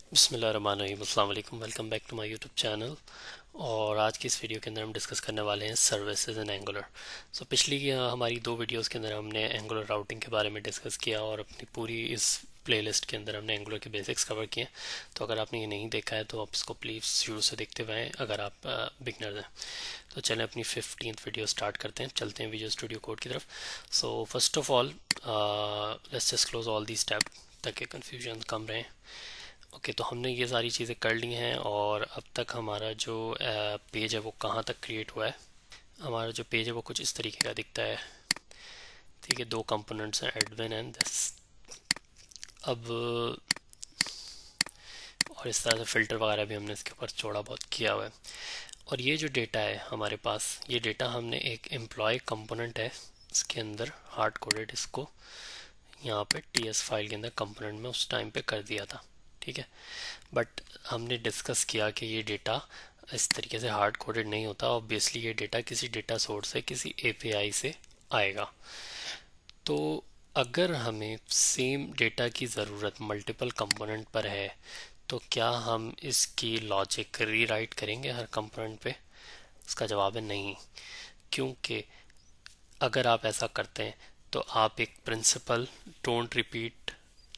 बिस्मिल्लाहिर्रहमानिर्रहीम, अस्सलाम वालेकुम, welcome back to my YouTube channel. और आज की इस वीडियो के अंदर हम डिस्कस करने वाले हैं सर्विसेज इन एंगुलर। पिछली हमारी दो वीडियोस के अंदर हमने एंगुलर राउटिंग के बारे में डिस्कस किया और अपनी पूरी इस प्लेलिस्ट के अंदर हमने एंगुलर के बेसिक्स कवर किए। तो अगर आपने ये नहीं देखा है तो आप इसको प्लीज़ शुरू से देखते हुए हैं अगर आप बिगनर हैं। तो चलें अपनी 15th वीडियो स्टार्ट करते हैं, चलते हैं विजुअल स्टूडियो कोड की तरफ। So first of all let's just close all these tab ताकि कन्फ्यूजन कम रहे। ओके, तो हमने ये सारी चीज़ें कर ली हैं और अब तक हमारा जो पेज है वो कहाँ तक क्रिएट हुआ है। हमारा जो पेज है वो कुछ इस तरीके का दिखता है। ठीक है, दो कंपोनेंट्स हैं, एडमिन एंड दिस। अब और इस तरह से फ़िल्टर वगैरह भी हमने इसके ऊपर थोड़ा बहुत किया हुआ है। और ये जो डेटा है हमारे पास, ये डेटा हमने एक एम्प्लॉय कंपोनेंट है इसके अंदर हार्ड कोडेड, इसको यहाँ पे टीएस फाइल के अंदर कंपोनेंट में उस टाइम पे कर दिया था। ठीक है, बट हमने डिस्कस किया कि ये डेटा इस तरीके से हार्ड कोडेड नहीं होता। ऑब्वियसली ये डेटा किसी डेटा सोर्स से, किसी एपीआई से आएगा। तो अगर हमें सेम डेटा की ज़रूरत मल्टीपल कंपोनेंट पर है तो क्या हम इसकी लॉजिक रीराइट करेंगे हर कंपोनेंट पे? इसका जवाब है नहीं, क्योंकि अगर आप ऐसा करते हैं तो आप एक principle don't repeat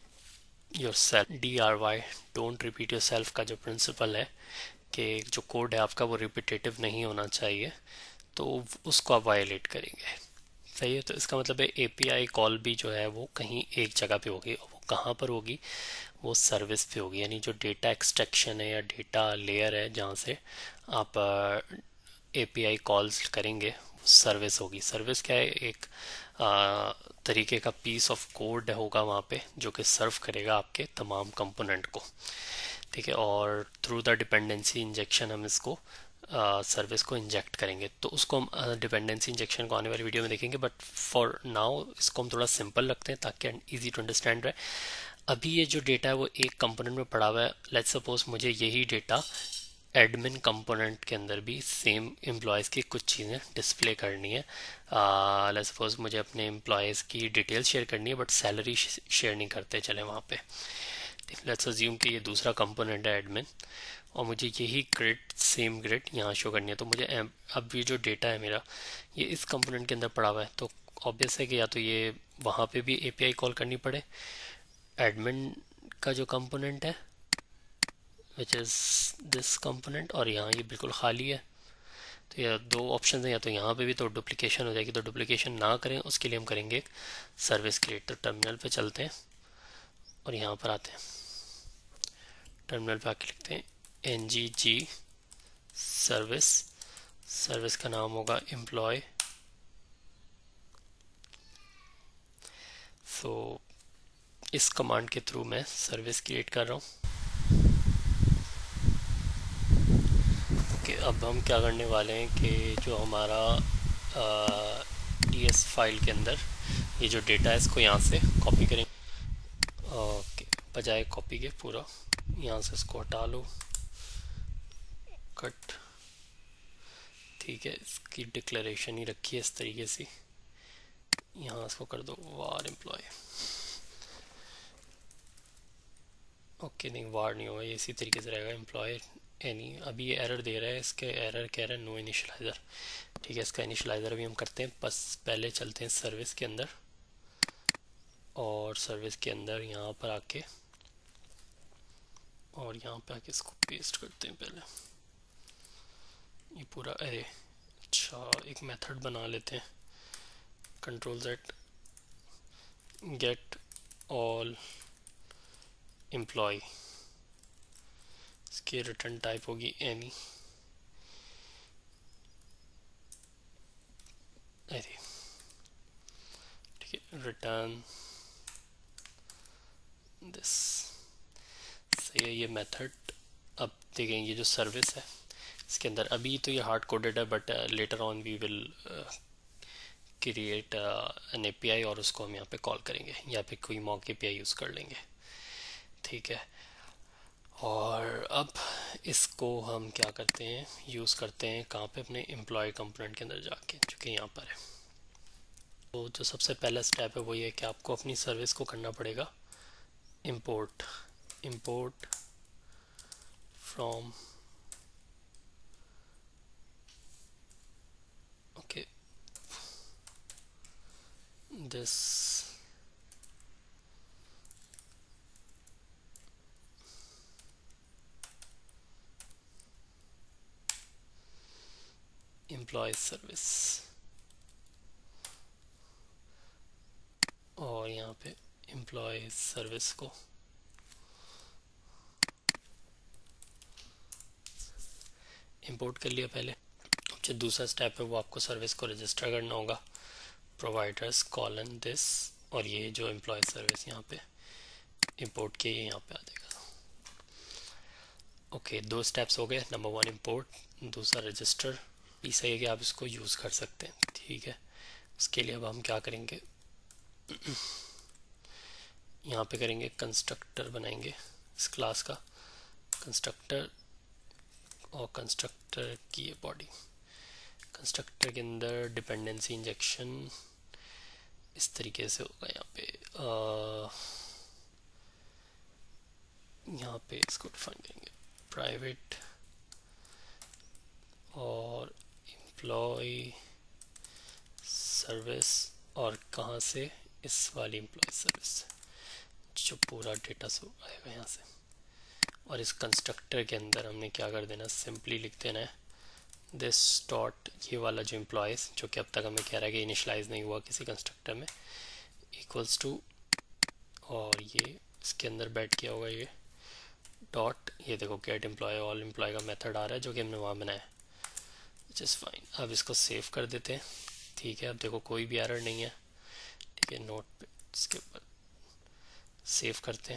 yourself, DRY don't repeat yourself का जो प्रिंसिपल है कि जो कोड है आपका वो रिपीटेटिव नहीं होना चाहिए, तो उसको आप वायलेट करेंगे। सही है, तो इसका मतलब है एपीआई कॉल भी जो है वो कहीं एक जगह पे होगी, और वो कहाँ पर होगी? वो सर्विस पे होगी। यानी जो डेटा एक्सट्रैक्शन है या डेटा लेयर है जहाँ से आप एपीआई कॉल्स करेंगे, सर्विस होगी। सर्विस क्या है? एक तरीके का पीस ऑफ कोड होगा वहाँ पे जो कि सर्व करेगा आपके तमाम कंपोनेंट को। ठीक है, और थ्रू द डिपेंडेंसी इंजेक्शन हम इसको सर्विस को इंजेक्ट करेंगे। तो उसको हम डिपेंडेंसी इंजेक्शन को आने वाली वीडियो में देखेंगे, बट फॉर नाउ इसको हम थोड़ा सिंपल रखते हैं ताकि इजी टू अंडरस्टैंड रहे। अभी ये जो डेटा है वो एक कंपोनेंट में पड़ा हुआ है। लेट्स सपोज मुझे यही डेटा एडमिन कंपोनेंट के अंदर भी सेम एम्प्लॉयज़ की कुछ चीज़ें डिस्प्ले करनी है। लेट्स सपोज मुझे अपने एम्प्लॉयज़ की डिटेल्स शेयर करनी है बट सैलरी शेयर नहीं करते चले वहाँ पे। लेट्स अज्यूम कि ये दूसरा कंपोनेंट है एडमिन, और मुझे यही ग्रिड, सेम ग्रिड यहाँ शो करनी है। तो मुझे अब ये जो डेटा है मेरा ये इस कंपोनेंट के अंदर पड़ा हुआ है, तो ऑब्वियस है कि या तो ये वहाँ पे भी एपीआई कॉल करनी पड़े एडमिन का जो कंपोनेंट है विच इज़ दिस कंपोनेंट, और यहाँ ये बिल्कुल खाली है। तो ये दो ऑप्शन है, या तो यहाँ पे भी तो डुप्लीकेशन हो जाएगी। तो डुप्लीकेशन ना करें उसके लिए हम करेंगे एक सर्विस क्रिएट। तो टर्मिनल पे चलते हैं और यहाँ पर आते हैं, टर्मिनल पे आके लिखते हैं NGG सर्विस। सर्विस का नाम होगा एम्प्लॉय। सो इस कमांड के थ्रू मैं सर्विस क्रिएट कर रहा हूँ। ओके, अब हम क्या करने वाले हैं कि जो हमारा टीएस फाइल के अंदर ये जो डेटा है इसको यहाँ से कॉपी करेंगे। ओके, बजाय कॉपी के पूरा यहाँ से इसको हटा लो, कट। ठीक है, इसकी डिक्लेरेशन ही रखी है इस तरीके से, यहाँ इसको कर दो वार एम्प्लॉय। ओके, नहीं वार नहीं होगा, ये इसी तरीके से रहेगा एम्प्लॉय एनी। अभी ये एरर दे रहा है, इसके एरर कह रहा है नो इनिशलाइजर। ठीक है, इसका इनिशलाइजर अभी हम करते हैं। बस पहले चलते हैं सर्विस के अंदर, और सर्विस के अंदर यहाँ पर आके और यहाँ पे आके इसको पेस्ट करते हैं पहले ये पूरा एरे। अच्छा, एक मेथड बना लेते हैं, control Z, get all employee. इसकी रिटर्न टाइप होगी एनी। अरे ठीक है, रिटर्न दिस। सही है, ये मेथड। अब देखें ये जो सर्विस है इसके अंदर अभी तो ये हार्ड कोडेड है, but later on we will create an API और उसको हम यहाँ पे कॉल करेंगे, या पे कोई मॉक एपीआई यूज़ कर लेंगे। ठीक है, और अब इसको हम क्या करते हैं, यूज़ करते हैं कहाँ पे? अपने एम्प्लॉय कंपोनेंट के अंदर जाके, जो कि यहाँ पर है। तो जो सबसे पहला स्टेप है वो ये है कि आपको अपनी सर्विस को करना पड़ेगा import. Import from okay this employee service और यहाँ पे एम्प्लॉय सर्विस को इंपोर्ट कर लिया पहले। जो दूसरा स्टेप है वो आपको सर्विस को रजिस्टर करना होगा, प्रोवाइडर्स कॉलन दिस, और ये जो एम्प्लॉय सर्विस यहाँ पे इंपोर्ट किए ये यहाँ पे आ जाएगा। ओके, दो स्टेप्स हो गए, नंबर 1 इंपोर्ट, दूसरा रजिस्टर। सही है कि आप इसको यूज़ कर सकते हैं, ठीक है। उसके लिए अब हम क्या करेंगे, यहाँ पे करेंगे कंस्ट्रक्टर बनाएंगे इस क्लास का, कंस्ट्रक्टर, और कंस्ट्रक्टर की ये बॉडी, कंस्ट्रक्टर के अंदर डिपेंडेंसी इंजेक्शन इस तरीके से होगा। यहाँ पे इसको डिफाइन करेंगे प्राइवेट और एम्प्लॉय सर्विस, और कहाँ से, इस वाली एम्प्लॉय सर्विस जो पूरा डेटा आएगा यहाँ से। और इस कंस्ट्रक्टर के अंदर हमने क्या कर देना, सिंपली लिख देना है दिस डॉट, ये वाला जो एम्प्लॉयज़ जो कि अब तक हमें कह रहा है कि इनिशलाइज नहीं हुआ किसी कंस्ट्रक्टर में, इक्वल्स टू, और ये इसके अंदर बैठ किया होगा ये डॉट, ये देखो गेट एम्प्लॉय, ऑल एम्प्लॉय का मेथड आ रहा है जो कि हमने वहाँ बनाया, विच इज़ फाइन। अब इसको सेव कर देते हैं, ठीक है। अब देखो कोई भी एरर नहीं है, ठीक है। नोट पे इसके ऊपर सेव करते हैं,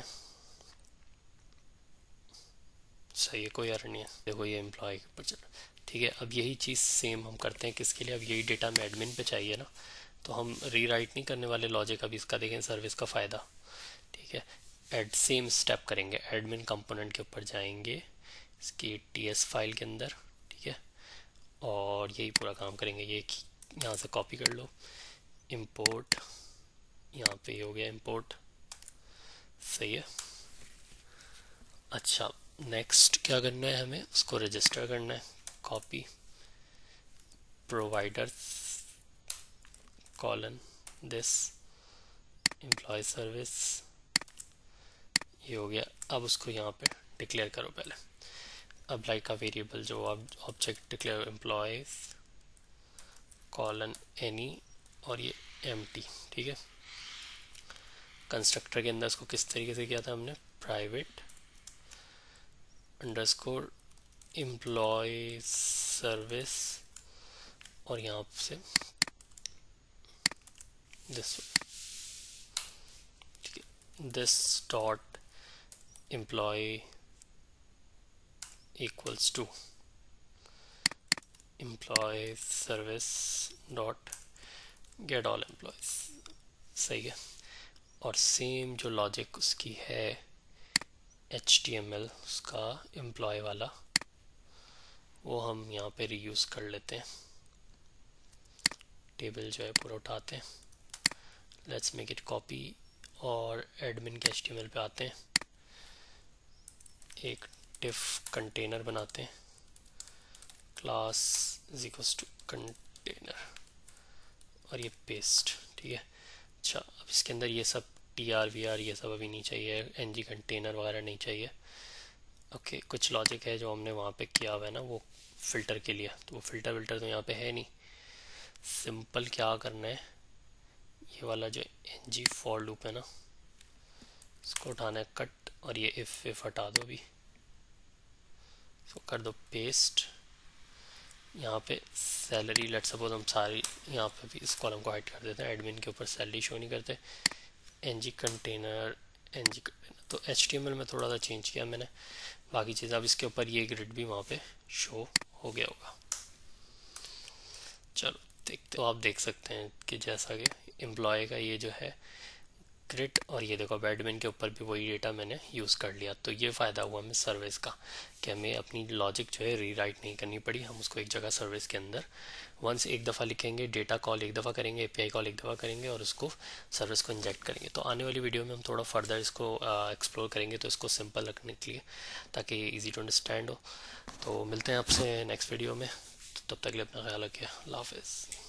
सही है, कोई एरर नहीं है। देखो ये एम्प्लॉय के ऊपर चल, ठीक है। अब यही चीज़ सेम हम करते हैं किसके लिए, अब यही डेटा हमें एडमिन पे चाहिए ना, तो हम रीराइट नहीं करने वाले लॉजिक, अभी इसका देखें सर्विस का फ़ायदा, ठीक है। एड सेम स्टेप करेंगे, एडमिन कंपोनेंट के ऊपर जाएंगे इसकी टीएस फाइल के अंदर, ठीक है, और यही पूरा काम करेंगे। ये यहाँ से कॉपी कर लो, इंपोर्ट, यहाँ पे हो गया इंपोर्ट, सही है। अच्छा, नेक्स्ट क्या करना है, हमें उसको रजिस्टर करना है, copy provider colon this employee service, ये हो गया। अब उसको यहाँ पे डिक्लेयर करो पहले, अब लाइक का वेरिएबल जो object declare employees colon any, और ये एम्प्टी, ठीक है। कंस्ट्रक्टर के अंदर इसको किस तरीके से किया था हमने, प्राइवेट अंडरस्कोर एम्प्लॉय सर्विस, और यहाँ से दिस, ठीक है, this dot employee equals to employee service dot get all employees, सही है। और सेम जो लॉजिक उसकी है HTML उसका एम्प्लॉय वाला, वो हम यहाँ पे रीयूज़ कर लेते हैं, टेबल जो है पूरा उठाते हैं, लेट्स मेक इट कॉपी, और एडमिन के HTML पे आते हैं, एक डिफ कंटेनर बनाते हैं, class is equals to container, और ये पेस्ट, ठीक है। अच्छा, अब इसके अंदर ये सब TR VR ये सब अभी नहीं चाहिए, NG कंटेनर वगैरह नहीं चाहिए। ओके, कुछ लॉजिक है जो हमने वहाँ पे किया हुआ है ना, वो फ़िल्टर के लिए, तो वो फ़िल्टर तो यहाँ पे है नहीं। सिंपल क्या करना है, ये वाला जो NG फॉर लूप है ना, इसको उठाना है कट, और ये इफ हटा दो भी, इसको कर दो पेस्ट। यहाँ पे सैलरी, लेट सपोज हम सारी यहाँ पे भी इस कॉलम को हाइड कर देते हैं, एडमिन के ऊपर सैलरी शो नहीं करते, NG कंटेनर, तो HTML में थोड़ा सा चेंज किया मैंने, बाकी चीज़। अब इसके ऊपर ये ग्रिड भी वहाँ पे शो हो गया होगा। चलो देखते, तो आप देख सकते हैं कि जैसा कि एम्प्लॉय का ये जो है क्रिट, और ये देखो बैडमिन के ऊपर भी वही डेटा मैंने यूज़ कर लिया। तो ये फ़ायदा हुआ हमें सर्विस का कि हमें अपनी लॉजिक जो है रीराइट नहीं करनी पड़ी, हम उसको एक जगह सर्विस के अंदर वंस एक दफ़ा लिखेंगे, डेटा कॉल एक दफ़ा करेंगे, एपीआई कॉल एक दफ़ा करेंगे और उसको सर्विस को इंजेक्ट करेंगे। तो आने वाली वीडियो में हम थोड़ा फर्दर इसको एक्सप्लोर करेंगे, तो इसको सिंपल रखने के लिए ताकि इजी टू अंडरस्टैंड हो। तो मिलते हैं आपसे नेक्स्ट वीडियो में, तो तब तक के लिए अपना ख्याल रखिए। अल्लाह हाफिज़।